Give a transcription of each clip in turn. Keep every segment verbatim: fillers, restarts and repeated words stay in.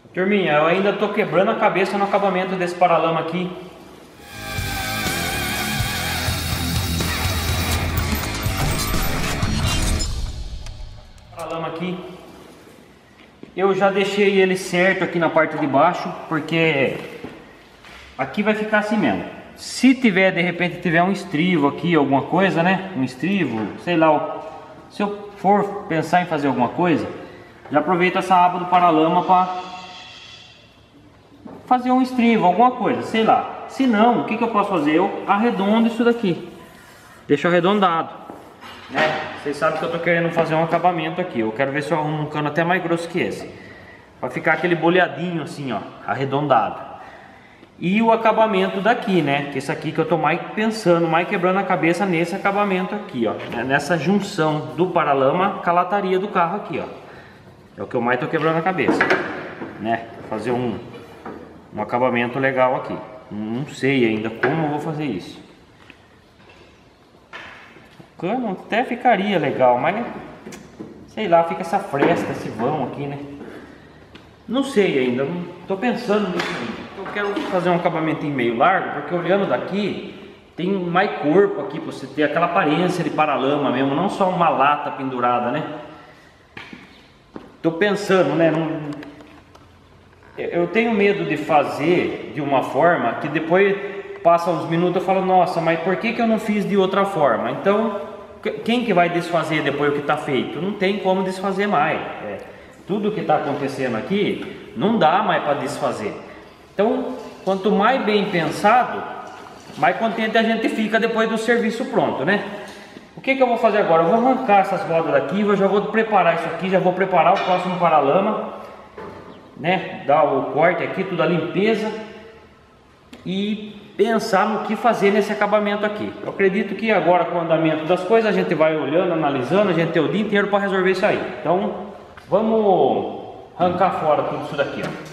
Turminha, eu ainda tô quebrando a cabeça no acabamento desse paralama aqui. Paralama aqui. Eu já deixei ele certo aqui na parte de baixo, porque aqui vai ficar assim mesmo. Se tiver, de repente, tiver um estrivo aqui, alguma coisa, né? Um estrivo, sei lá. Se eu for pensar em fazer alguma coisa, já aproveito essa aba do paralama para fazer um estrivo, alguma coisa, sei lá. Se não, o que, que eu posso fazer? Eu arredondo isso daqui, deixo arredondado, né? Vocês sabem que eu tô querendo fazer um acabamento aqui. Eu quero ver se eu arrumo um cano até mais grosso que esse, para ficar aquele boleadinho assim, ó, arredondado. E o acabamento daqui, né? Que esse aqui que eu tô mais pensando, mais quebrando a cabeça nesse acabamento aqui, ó, nessa junção do paralama com a lataria do carro aqui, ó. É o que eu mais tô quebrando a cabeça, né? Fazer um um acabamento legal aqui. Não sei ainda como eu vou fazer isso. O cano até ficaria legal, mas sei lá, fica essa fresta, esse vão aqui, né? Não sei ainda, não tô pensando nisso ainda. Eu quero fazer um acabamento em meio largo, porque olhando daqui tem mais corpo aqui, pra você ter aquela aparência de paralama mesmo, não só uma lata pendurada, né? Tô pensando, né? Não... Eu tenho medo de fazer de uma forma que depois passa uns minutos eu falo, nossa, mas por que que eu não fiz de outra forma? Então, quem que vai desfazer depois o que está feito? Não tem como desfazer mais. É, tudo que está acontecendo aqui não dá mais para desfazer. Então, quanto mais bem pensado, mais contente a gente fica depois do serviço pronto, né? O que que eu vou fazer agora? Eu vou arrancar essas rodas daqui, eu já vou preparar isso aqui, já vou preparar o próximo paralama, né? Dar o corte aqui, toda a limpeza e pensar no que fazer nesse acabamento aqui. Eu acredito que agora, com o andamento das coisas, a gente vai olhando, analisando, a gente tem o dia inteiro para resolver isso aí. Então vamos arrancar fora tudo isso daqui, ó.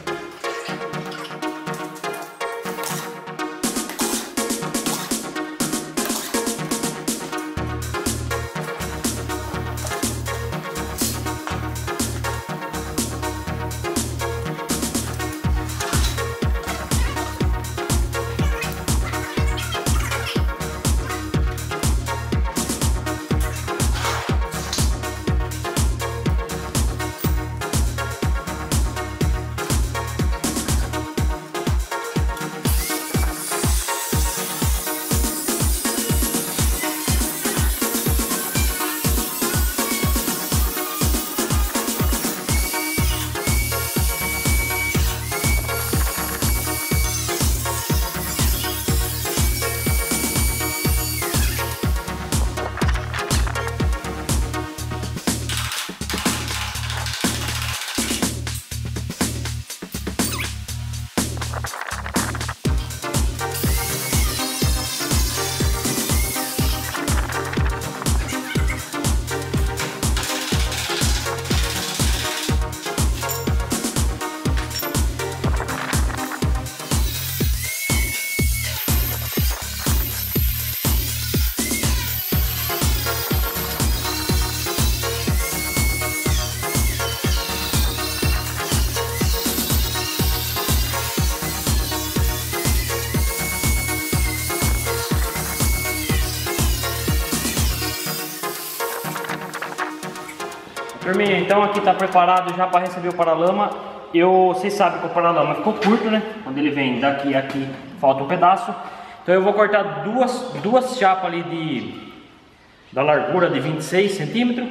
Turminha, então aqui está preparado já para receber o paralama. Eu, vocês sabem que o paralama ficou curto, né? Quando ele vem daqui a aqui, falta um pedaço. Então eu vou cortar duas, duas chapas ali de, da largura de vinte e seis centímetros.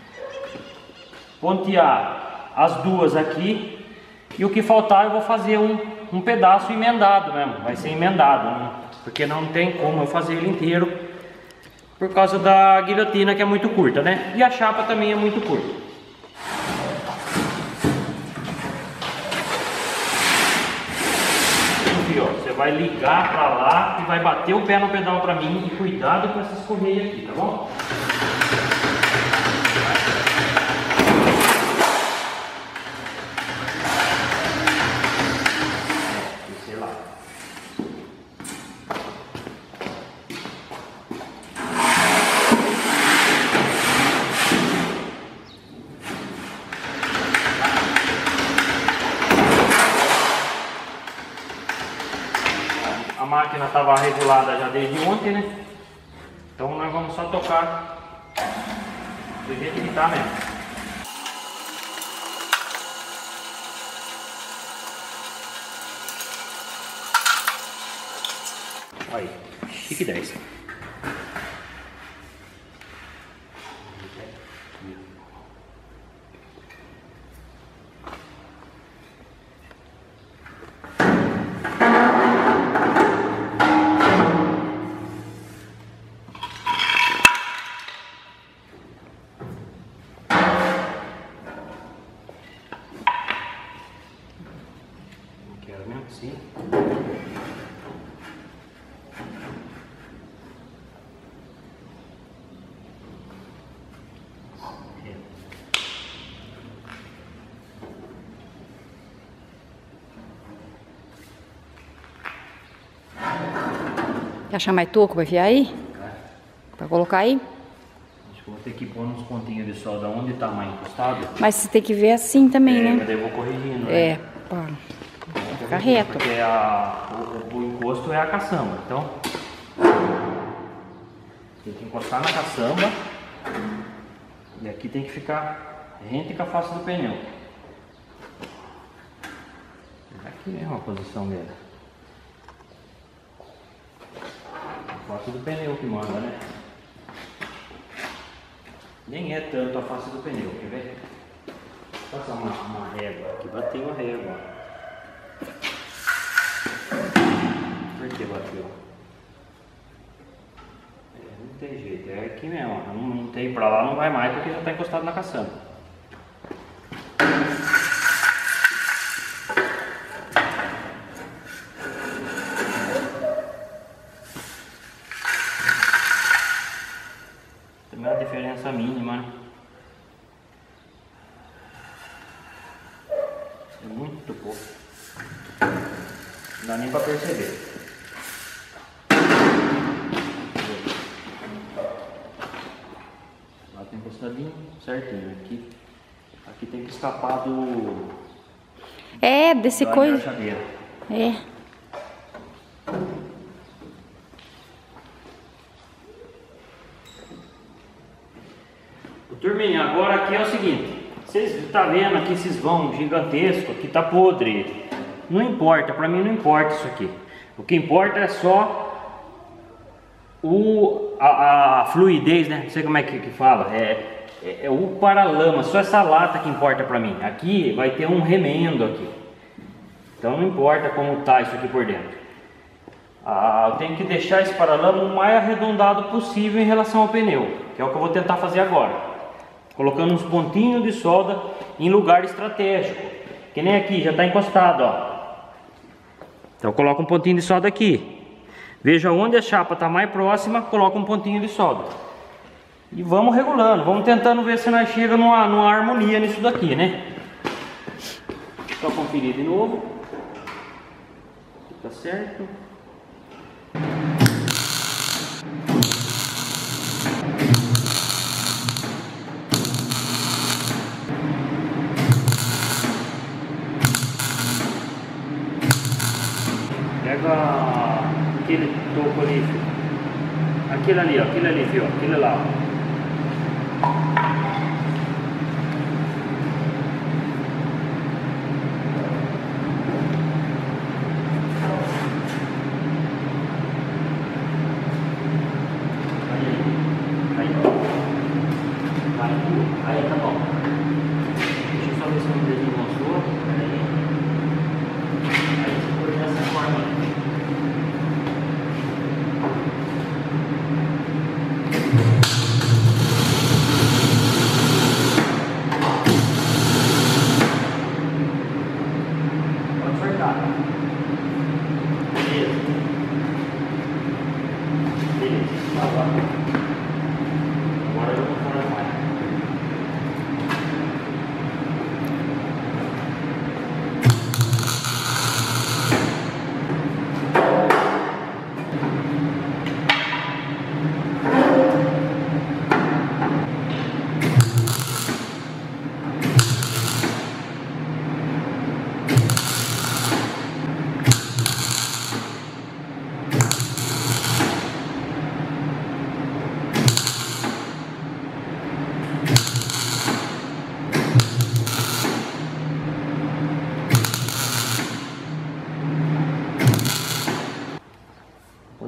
Pontear as duas aqui. E o que faltar eu vou fazer um, um pedaço emendado mesmo. Vai ser emendado, né? Porque não tem como eu fazer ele inteiro. Por causa da guilhotina, que é muito curta, né? E a chapa também é muito curta. Aqui, ó, você vai ligar pra lá e vai bater o pé no pedal pra mim. E cuidado com essas correias aqui, tá bom? máquina estava regulada já desde ontem, né? Então nós vamos só tocar do jeito que tá mesmo. Aí, chique dez. Quero mesmo assim. Quer achar mais toco pra enfiar aí? É. Pra colocar aí? Acho que eu vou ter que pôr uns pontinhos de solda onde tá mais encostado. Mas você tem que ver assim também, É, né? mas daí eu vou corrigindo, né? É, pá. Ficar reto. Porque a, o, o encosto é a caçamba, então tem que encostar na caçamba e aqui tem que ficar rente com a face do pneu. Aqui mesmo a posição dele. A face do pneu que manda, né? Nem é tanto a face do pneu, quer ver? Vou passar uma, uma régua aqui, bateu a régua. Por que bateu? É, não tem jeito, é aqui mesmo, ó. Não, não tem pra lá, não vai mais porque já está encostado na caçamba. Também é uma diferença mínima, né? É muito pouco. Não dá nem pra perceber. Lá tem encostadinho certinho. Aqui, aqui tem que escapar do. É, desse da coisa. engraxadeira. É. Turminha, agora aqui é o seguinte. Vocês estão vendo aqui esses vão gigantescos, aqui tá podre. Não importa, pra mim não importa isso aqui. O que importa é só o, a, a fluidez, né? Não sei como é que, que fala. É, é, é o paralama, só essa lata que importa pra mim. Aqui vai ter um remendo aqui. Então não importa como tá isso aqui por dentro. Ah, eu tenho que deixar esse paralama o mais arredondado possível em relação ao pneu, que é o que eu vou tentar fazer agora. Colocando uns pontinhos de solda em lugar estratégico. Que nem aqui, já está encostado, ó. Então coloca um pontinho de solda aqui. Veja onde a chapa está mais próxima, coloca um pontinho de solda. E vamos regulando, vamos tentando ver se nós chegamos numa, numa harmonia nisso daqui, né? Só conferir de novo. Tá certo. Pega aquele toco ali, filho. Aquele ali, ó, aquele ali, filho, aquele lá, ó. Aí, tá bom. Deixa eu só ver se o desenho mostrou. Aí, aí você põe dessa forma. Pode soltar. Beleza. Beleza. Agora. Agora eu vou fora mais.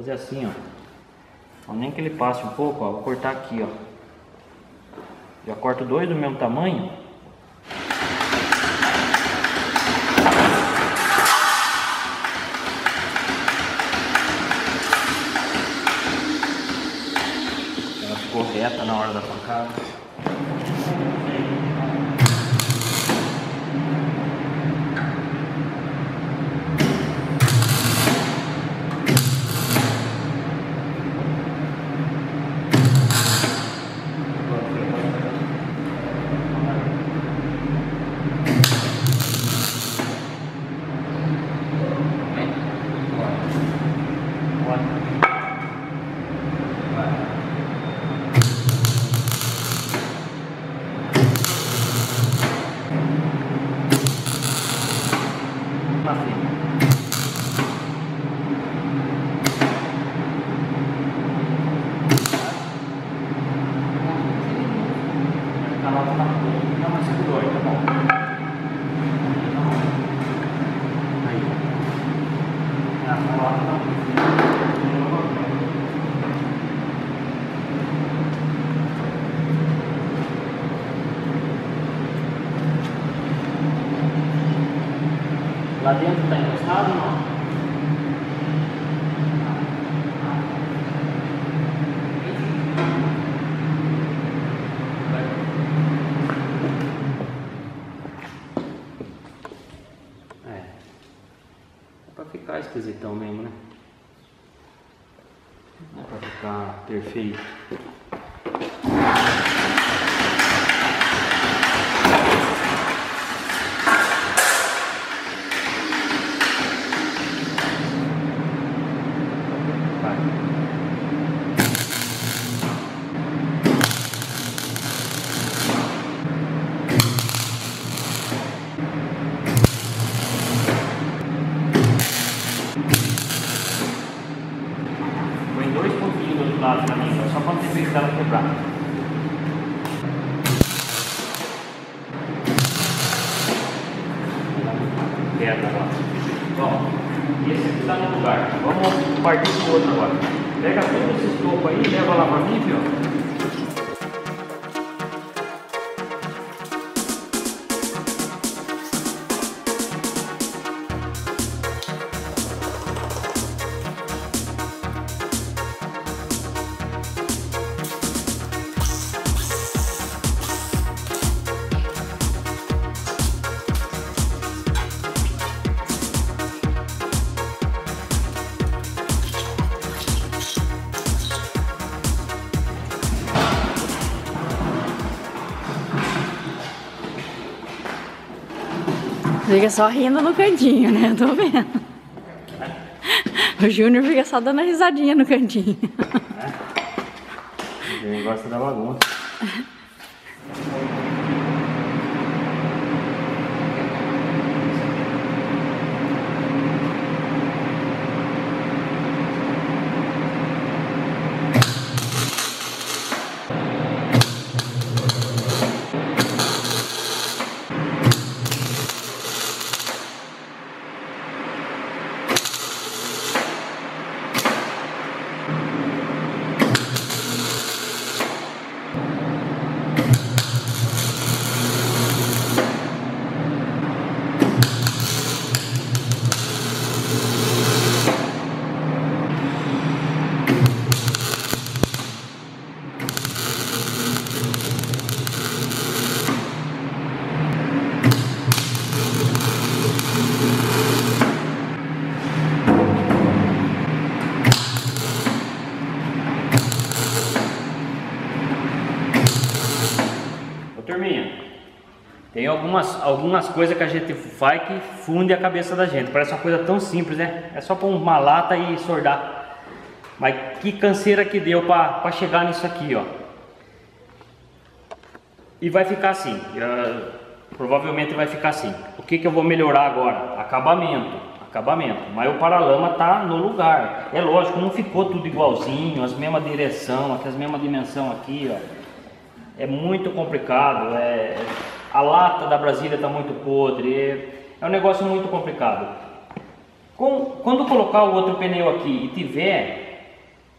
fazer assim, ó. Ó, nem que ele passe um pouco, ó. Vou cortar aqui, ó. Já corto dois do mesmo tamanho. Ela ficou reta na hora da pancada. Lá dentro está encostado ou não? É. É pra ficar esquisitão mesmo, né? Não é pra ficar perfeito. Pra mim, só quando você fez ela quebrar. Quebra agora. Bom, esse aqui está no lugar. Vamos partir para o outro agora. Pega todo esse topo aí e leva lá para mim, viu? Fica só rindo no cantinho, né? Eu tô vendo. O Júnior fica só dando a risadinha no cantinho. É. Ele gosta da bagunça. Turminha, tem algumas, algumas coisas que a gente faz que funde a cabeça da gente. Parece uma coisa tão simples, né? É só pôr uma lata e soldar. Mas que canseira que deu para chegar nisso aqui, ó. E vai ficar assim. Uh, provavelmente vai ficar assim. O que que eu vou melhorar agora? Acabamento. Acabamento. Mas o paralama tá no lugar. É lógico, não ficou tudo igualzinho, as mesmas direção, aqui, as mesmas dimensão aqui, ó. É muito complicado, é, a lata da Brasília está muito podre, é, é um negócio muito complicado. Com, quando colocar o outro pneu aqui e tiver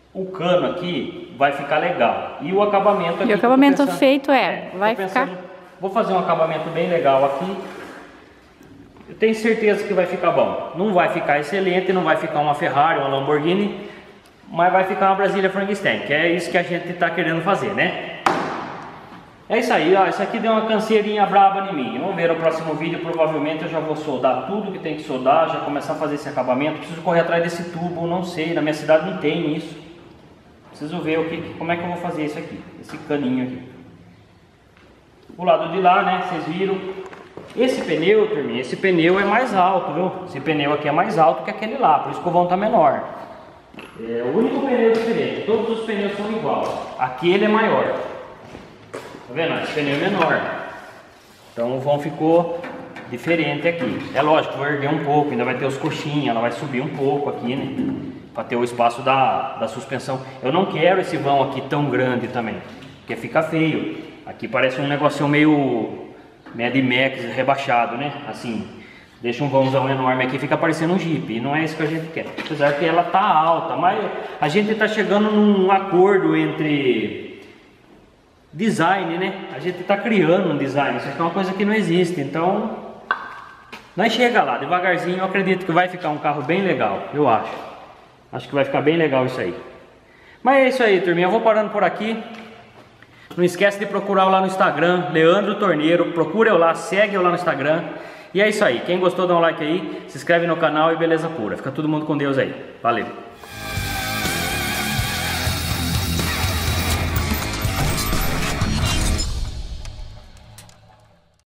o cano aqui vai ficar legal. E o acabamento aqui... E o acabamento pensando, feito é, é vai pensando, ficar... Vou fazer um acabamento bem legal aqui. Eu tenho certeza que vai ficar bom. Não vai ficar excelente, não vai ficar uma Ferrari, uma Lamborghini, mas vai ficar uma Brasília Frankenstein, que é isso que a gente está querendo fazer, né? É isso aí, ó. Isso aqui deu uma canseirinha braba em mim. Vamos ver no próximo vídeo. Provavelmente eu já vou soldar tudo que tem que soldar, já começar a fazer esse acabamento. Preciso correr atrás desse tubo, não sei, na minha cidade não tem isso. Preciso ver o que, como é que eu vou fazer isso aqui, esse caninho aqui. O lado de lá, né, vocês viram. Esse pneu, turminha, esse pneu é mais alto, viu? Esse pneu aqui é mais alto que aquele lá, por isso que o vão tá menor. É o único pneu diferente, todos os pneus são iguais. Aquele é maior. Tá vendo? Esse pneu é menor. Então o vão ficou diferente aqui. É lógico, vou erguer um pouco, ainda vai ter os coxinhas, ela vai subir um pouco aqui, né? Para ter o espaço da, da suspensão. Eu não quero esse vão aqui tão grande também, porque fica feio. Aqui parece um negocinho meio Mad Max rebaixado, né? Assim, deixa um vãozão enorme aqui, fica parecendo um Jeep. E não é isso que a gente quer. Apesar que ela tá alta, mas a gente tá chegando num acordo entre design, né? A gente tá criando um design. Isso aqui é uma coisa que não existe. Então, nós chega lá, devagarzinho. Eu acredito que vai ficar um carro bem legal, eu acho. Acho que vai ficar bem legal isso aí. Mas é isso aí, turminha. Eu vou parando por aqui. Não esquece de procurar eu lá no Instagram, Leandro Torneiro. Procura eu lá, segue eu lá no Instagram. E é isso aí. Quem gostou, dá um like aí. Se inscreve no canal e beleza pura. Fica todo mundo com Deus aí. Valeu.